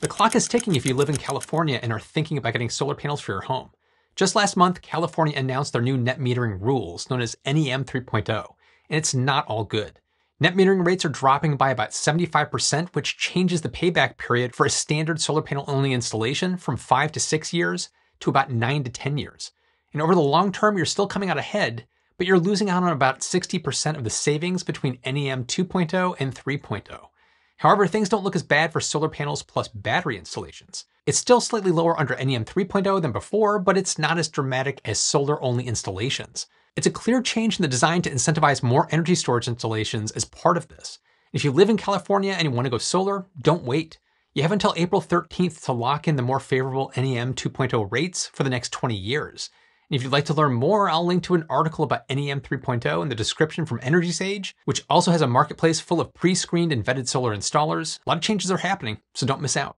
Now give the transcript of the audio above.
The clock is ticking if you live in California and are thinking about getting solar panels for your home. Just last month, California announced their new net metering rules, known as NEM 3.0, and it's not all good. Net metering rates are dropping by about 75%, which changes the payback period for a standard solar panel-only installation from 5 to 6 years to about 9 to 10 years. And over the long term, you're still coming out ahead, but you're losing out on about 60% of the savings between NEM 2.0 and 3.0. However, things don't look as bad for solar panels plus battery installations. It's still slightly lower under NEM 3.0 than before, but it's not as dramatic as solar-only installations. It's a clear change in the design to incentivize more energy storage installations as part of this. If you live in California and you want to go solar, don't wait. You have until April 13th to lock in the more favorable NEM 2.0 rates for the next 20 years. And if you'd like to learn more, I'll link to an article about NEM 3.0 in the description from EnergySage, which also has a marketplace full of pre-screened and vetted solar installers. A lot of changes are happening, so don't miss out.